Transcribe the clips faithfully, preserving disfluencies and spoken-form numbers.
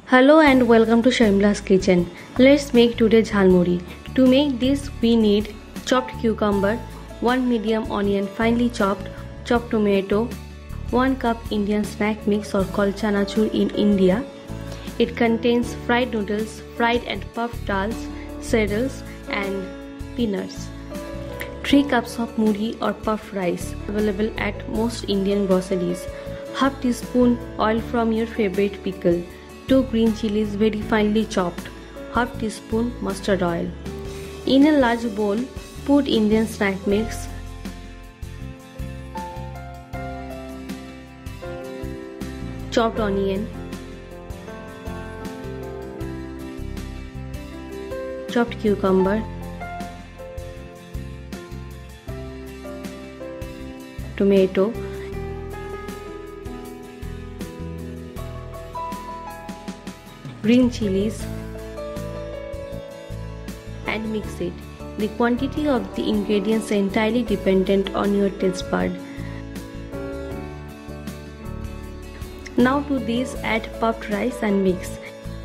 Hello and welcome to Shamla's kitchen. Let's make today jhalmuri. To make this we need chopped cucumber, one medium onion finely chopped, chopped tomato, one cup Indian snack mix or called chanachur in India. It contains fried noodles, fried and puffed dals, cereals and peanuts. three cups of muri or puffed rice available at most Indian groceries. Half teaspoon oil from your favorite pickle. two green chilies very finely chopped. Half teaspoon mustard oil. In a large bowl, put Indian snack mix, chopped onion, chopped cucumber, tomato, green chilies and mix it. The quantity of the ingredients is entirely dependent on your taste bud. Now to this add puffed rice and mix.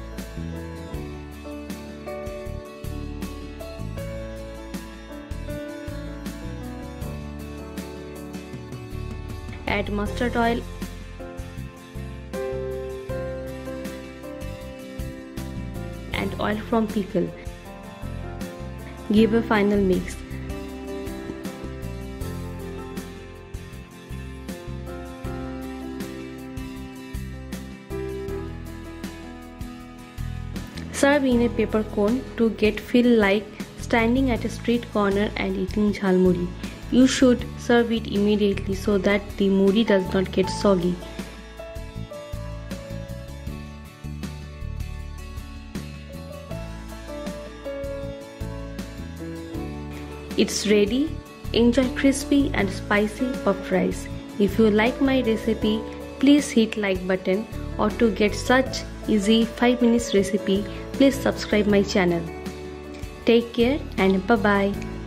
Add mustard oil and oil from pickle. Give a final mix. Serve in a paper cone to get feel like standing at a street corner and eating jhalmuri. You should serve it immediately so that the muri does not get soggy. It's ready. Enjoy crispy and spicy puffed rice. If you like my recipe, please hit like button, or to get such easy five minutes recipe, please subscribe my channel. Take care and bye bye.